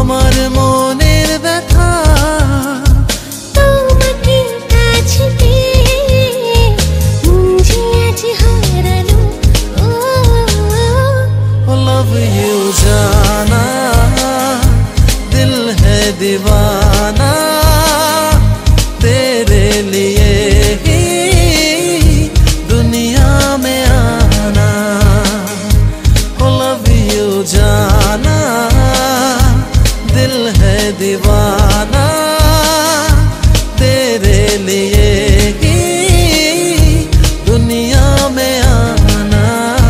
আমার মনের ব্যথা তোমাকে কাছে পেয়ে মন যে আজ হারালো। लव यू जाना दिल है दीवाना तेरे लिए ही दुनिया में आना। लव यू जाना दिल है दीवाना तेरे लिए ही दुनिया में आना।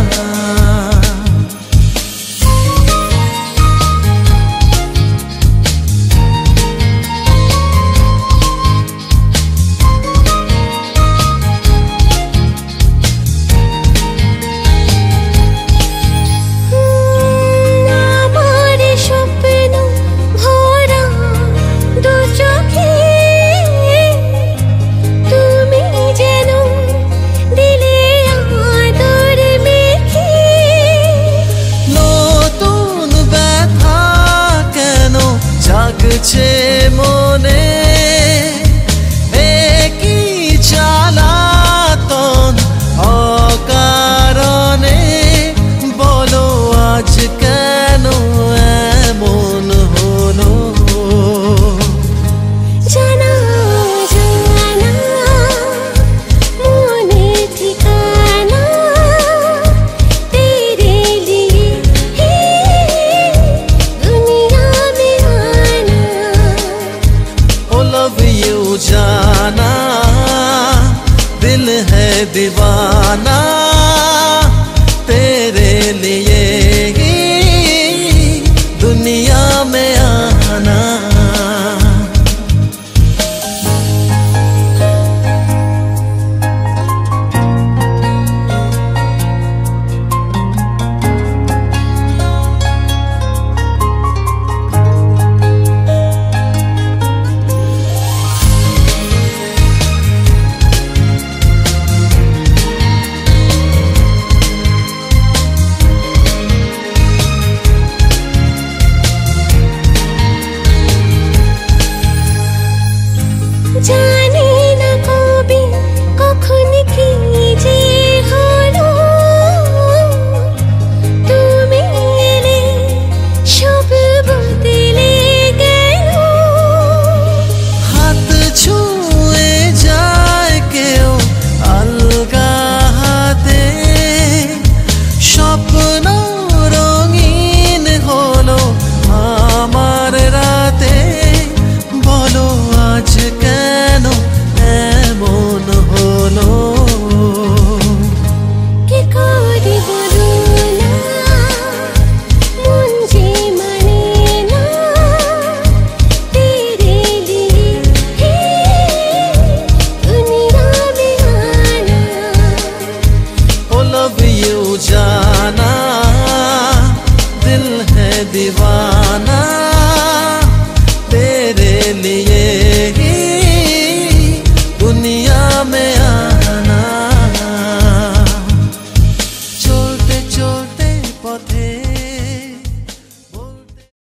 জাগছে মনে একই জ্বালাতন অকারণে, বলো আজ কেন এমন হলো। জানা জানা মনের ঠিকানা তেরে লিয়ে হি দুনিয়া মে আনা। लव यू जाना दिल है दीवाना तेरे लिए ही दुनिया में आना। জানি না কবে কখন কি যে হলো, তুমি এলে সব বদলে গেল। হাত ছুঁয়ে যায় কেউ আলগা হাতে, স্বপ্ন রঙিন হলো আমার রাতে, বলো আজ কেন এমন হলো। কি করে বলো না মন যে মানে না তেরে লিয়ে হি দুনিয়া মে আনা। लव यू जाना दिल है दीवाना